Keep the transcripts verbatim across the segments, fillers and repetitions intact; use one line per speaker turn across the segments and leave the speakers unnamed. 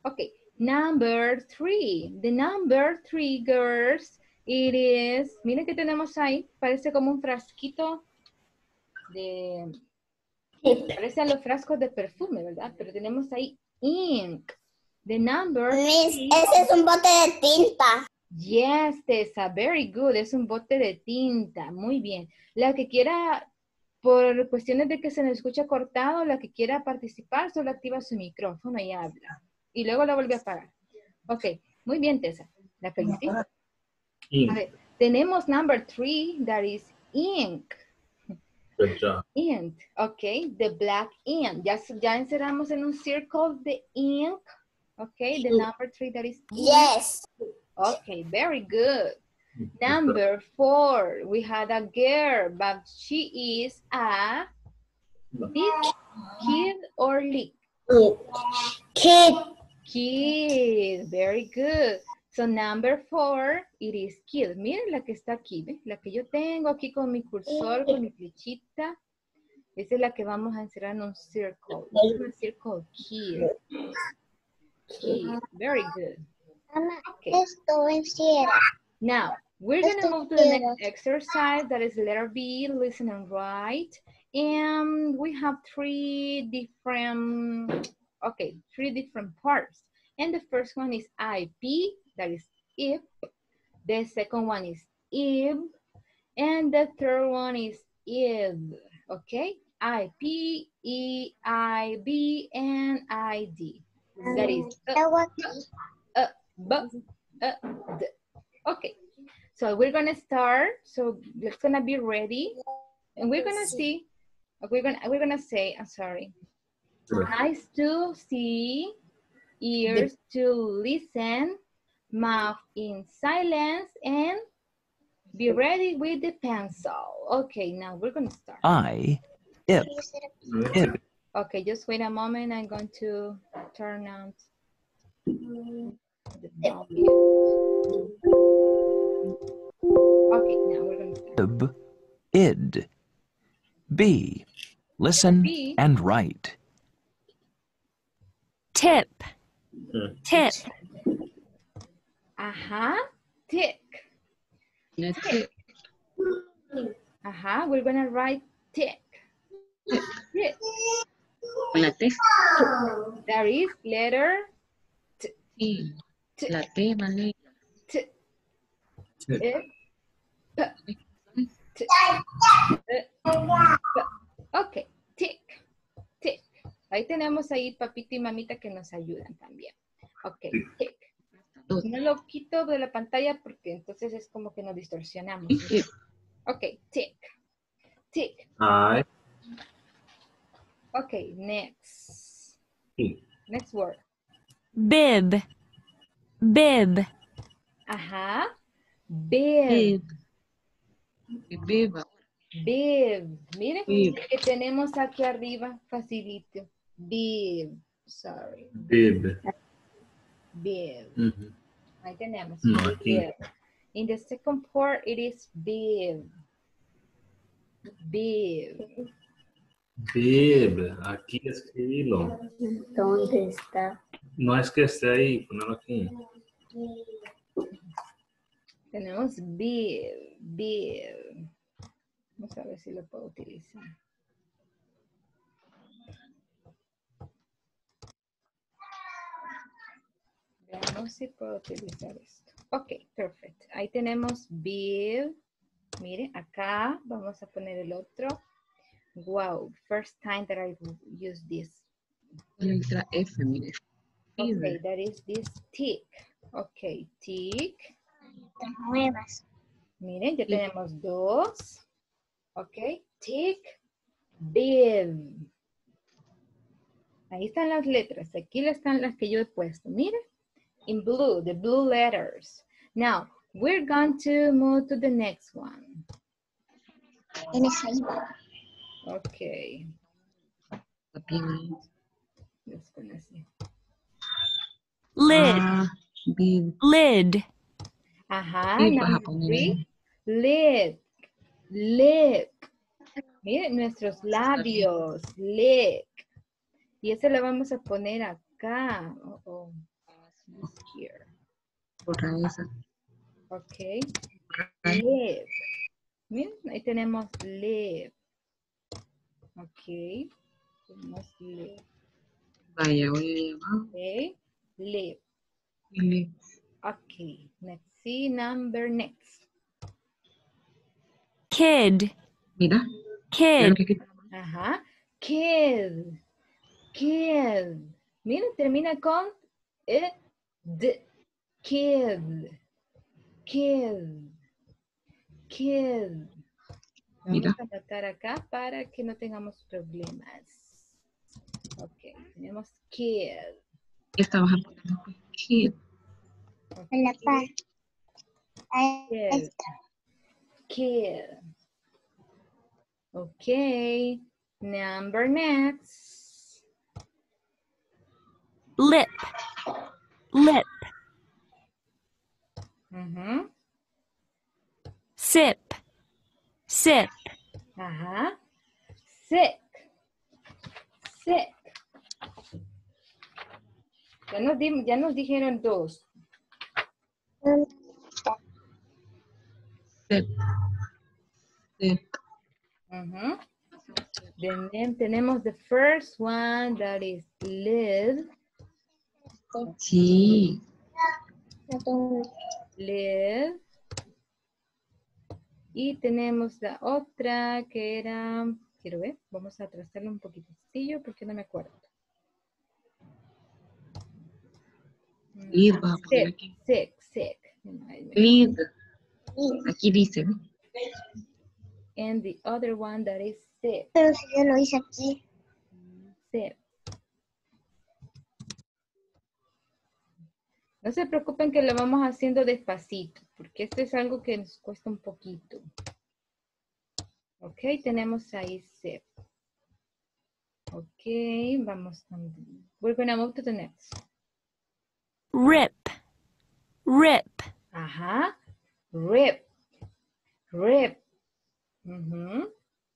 Okay, number three. The number three, girls, it is, miren que tenemos ahí, parece como un frasquito de, parecen los frascos de perfume, ¿verdad? Pero tenemos ahí ink. The number
Miss,
three.
ese es un bote de tinta.
Yes, Tessa, very good. Es un bote de tinta. Muy bien. La que quiera, por cuestiones de que se nos escucha cortado, la que quiera participar, solo activa su micrófono y habla. Y luego la vuelve a apagar. Ok, muy bien, Tessa. La felicito. A ver, tenemos number three, that is ink.
Good job.
Ink, ok, the black ink. Ya, ya encerramos en un circle the ink. Ok, the number three, that is ink.
Yes.
Okay, very good. Number four, we had a girl, but she is a this kid or lick?
Kid.
Kid, very good. So number four, it is kid. Miren la que está aquí, ¿ves? La que yo tengo aquí con mi cursor, con mi flechita. Esa es la que vamos a encerrar en un circle. Un circle kid. Kid, very good. Okay. Now, we're going to move to the next exercise. That is letter B, listen and write. And we have three different, okay, three different parts. And the first one is I P, that is if. The second one is if. And the third one is if, okay? I P, E, I, B, and I, D. That is uh, uh, but, uh, d. Okay, so we're gonna start. So let's gonna be ready, and we're gonna see. We're gonna we're gonna say. I'm sorry. Eyes to see, ears to listen, mouth in silence, and be ready with the pencil. Okay, now we're gonna start.
I, if, if.
Okay, just wait a moment. I'm going to turn on the volume. Okay, now we're going to start.
Ib, id. B, listen
B.
and write.
Tip, tip.
Uh-huh, tick. Tick. Uh-huh, we're going to write tick. Tick.
Con la T.
There is letter
Sí.
T.
La T, mané.
T.
T.
Eh, P. T. Eh, P. Ok, tick, tick. Ahí tenemos ahí papito y mamita que nos ayudan también. Ok, tick. No lo quito de la pantalla porque entonces es como que nos distorsionamos.
Sí.
Ok, tick, tick.
I.
Ok, next. Next word.
Bib, bib.
Ajá. Bib.
Bib.
Bib. Miren
Bib.
que tenemos aquí arriba, facilito. Bib. Sorry.
Bib.
Bib.
Mm-hmm.
Ahí tenemos.
No, aquí.
Bib. In the second part, it is bib. Bib.
Bib. Aquí escribilo.
¿Dónde está?
No es que esté ahí, ponelo aquí.
Tenemos bib. Bib. Vamos a ver si lo puedo utilizar. Veamos si puedo utilizar esto. Ok, perfecto. Ahí tenemos bib. Mire, acá vamos a poner el otro. Wow, first time that I use this.
Letra F, mire.
Okay, that is this tick. Ok, tick.
Las nuevas.
Miren, ya tenemos dos. Ok, tick, bib. Ahí están las letras. Aquí están las que yo he puesto. Miren, in blue, the blue letters. Now, we're going to move to the next one.
Tienes ahí.
Okay. Let's gonna see.
Lid,
Ah, bib.
lid.
Ajá,
Sí, vas a
number
poner
three.
ahí.
Lip, lip. Miren nuestros labios, lip. Y ese lo vamos a poner acá. Oh, oh. Here.
Borra esa.
Ok. Live. Miren, ahí tenemos live. Ok. Tenemos live.
Vaya, voy a llamar.
Ok. Live.
Live.
Ok. Let's see number next.
Kid.
Mira.
Kid.
Mira que aquí-
Ajá. Kid. Kid. Miren, termina con ed. Kid. Kid. Kid. Vamos
Mira.
a anotar acá para que no tengamos problemas. Ok, tenemos kid.
Estabas apuntando pues, kid.
En la par. Ahí
Kid.
está.
Kid. Ok. Number next.
Lip. Lip.
Ujú.
Sip. Sip.
Ajá. Sick. Sick. Ya nos, di- ya nos dijeron dos.
Set. Set.
Ujú. Then tenemos the first one that is live.
Sí.
No tengo-
Live. Y tenemos la otra que era, quiero ver, vamos a trazarlo un poquitillo porque no me acuerdo.
Lead, vas a poner
Sick,
aquí.
sick, sick.
Lead. Aquí dice.
And the other one that is sick.
Pero si yo lo hice aquí.
Sick. No se preocupen que lo vamos haciendo despacito, porque esto es algo que nos cuesta un poquito. Ok, tenemos ahí sick. Ok, vamos. We're gonna move to the next.
Rip. Rip.
Ajá. Rip. Rip. Ujú.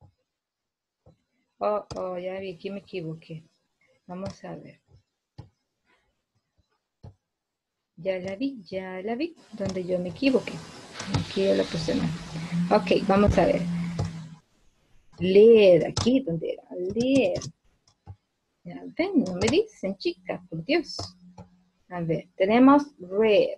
Oh, oh, ya vi, aquí me equivoqué. Vamos a ver. Ya la vi, ya la vi. Donde yo me equivoqué. Aquí yo la puse mal. Ok, vamos a ver. Leer, aquí donde era. Leer. Ya ven, no me dicen, chicas, por Dios. A ver, tenemos read.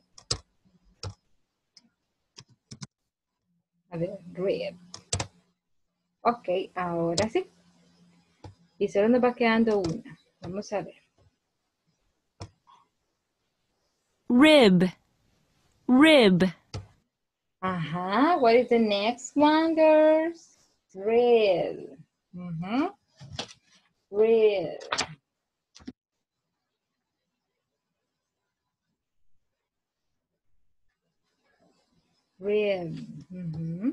A ver, read. Ok, ahora sí. Y solo nos va quedando una. Vamos a ver.
Rib. Rib.
Ajá, what is the next one, girls? Read. Mhm. Read. Read. Mhm.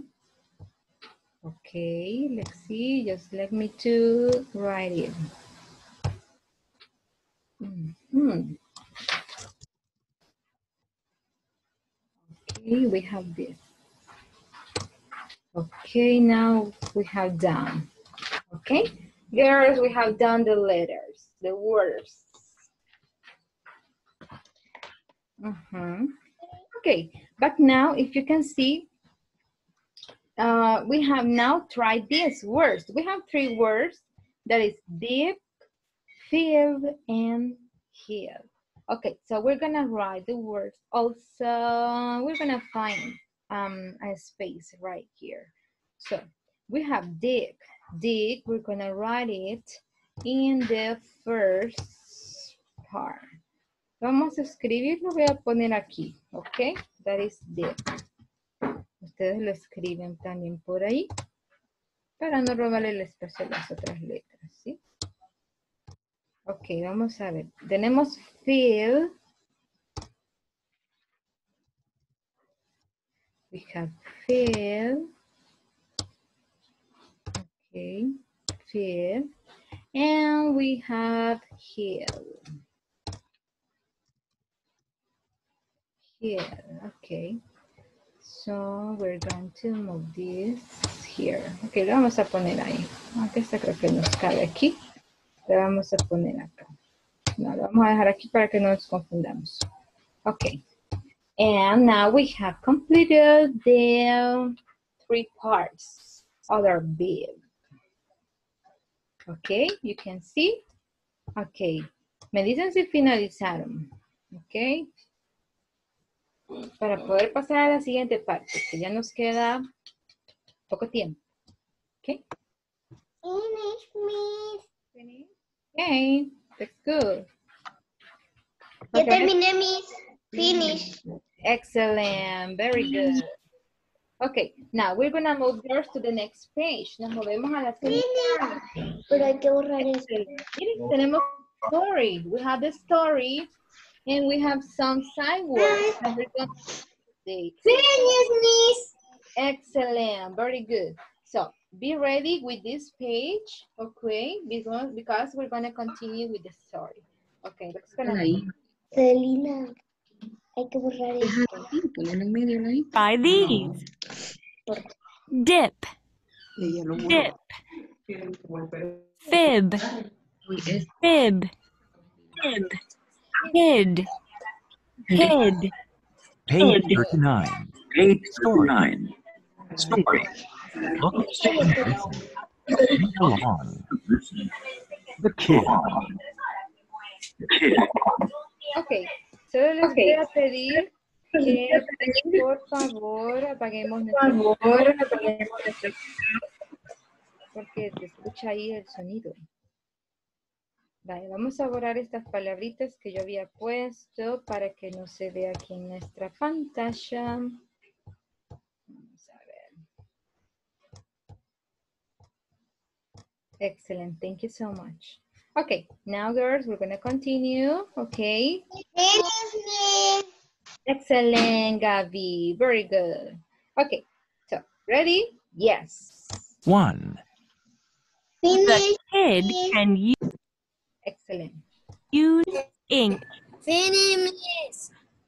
Okay, let's see. Just let me to write it. Mhm. Okay, we have this. Okay, now we have done. Okay, girls, we have done the letters, the words. Mhm. Okay, but now if you can see, uh, we have now tried these words. We have three words, that is dip, feel, and heal. Okay, so we're gonna write the words. Also, we're gonna find um, a space right here. So we have dig. Dig, we're gonna write it in the first part. Vamos a escribir, lo voy a poner aquí, ok? That is dig. Ustedes lo escriben también por ahí para no robarle el espacio a las otras letras, ¿sí? Ok, vamos a ver. Tenemos feel. We have feel. Okay, feel. And we have heal. Heal, okay. So we're going to move this here. Ok, lo vamos a poner ahí. Aunque esta creo que nos cabe aquí. Lo vamos a poner acá. No, lo vamos a dejar aquí para que no nos confundamos. Okay. And now we have completed the three parts. Other bib. Okay, you can see. Okay. Me dicen si finalizaron. Ok. Para poder pasar a la siguiente parte, que ya nos queda poco tiempo. Ok.
Finish, miss.
Finish. Okay, that's good.
Ya
Okay.
terminé, miss. Finish.
Excellent, very good. Okay, now we're gonna move girls to the next page. Nos movemos a la siguiente.
Pero hay que borrar esto.
Miren, tenemos story. We have the story and we have some side words. that we're gonna say.
Finish, miss.
Excellent, very good. So be ready with this page, okay? Because, because we're gonna continue with the story. Okay, let's gonna.
Ahí.
Celina, hay que borrar
Deja
esto.
ahí, ponelo en medio ahí.
Try these. Dip,
Ella lo
dip. Fib,
Uy, es
fib, fib. Hid, hid.
Page thirty-nine. Page thirty-nine. Story. Look and read along. The kid.
Okay, solo les voy a pedir que por favor apaguemos nuestro porque se escucha ahí el sonido. Vale, vamos a borrar estas palabritas que yo había puesto para que no se vea aquí en nuestra pantalla. Vamos a ver. Excellent, thank you so much. Okay, now girls, we're going to continue, okay?
Finish, miss.
Excellent, Gabi, very good. Okay, so ready? Yes.
One.
The
Finish,
kid can u-
Excellent.
use ink.
finish, miss.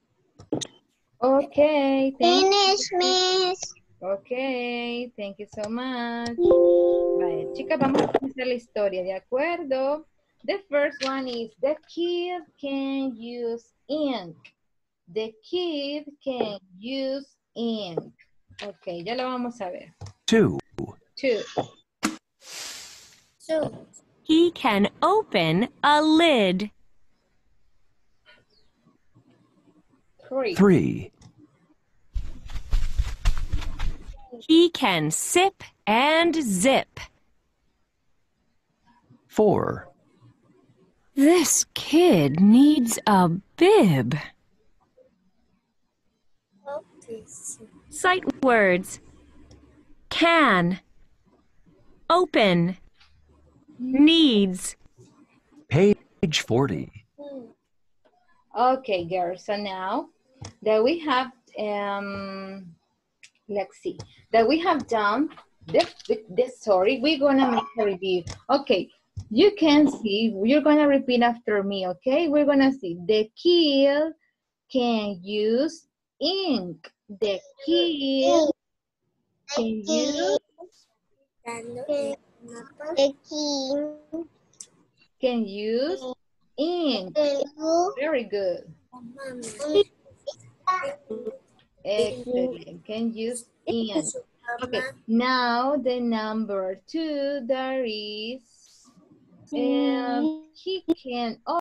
Okay, thank
Finish, miss.
Okay, thank you so much. Vale, chicas, vamos a comenzar la historia, ¿de acuerdo? The first one is, the kid can use ink. The kid can use ink. Ok, ya lo vamos a ver.
Two.
Two.
So,
He can open a lid.
Three.
Three.
He can sip and zip.
Four.
This kid needs a bib. Sight words. Can. Open. Needs.
Page forty.
Okay, girls, so now that we have, um, let's see, that we have done this, this story, we're gonna make a review. Okay, you can see, you're gonna repeat after me, okay? We're gonna see, the kid can use ink. The kid can use,
the kid
can use ink.
can use
Very good. Excellent. Can use ink. Okay, now the number two, there is, um, he can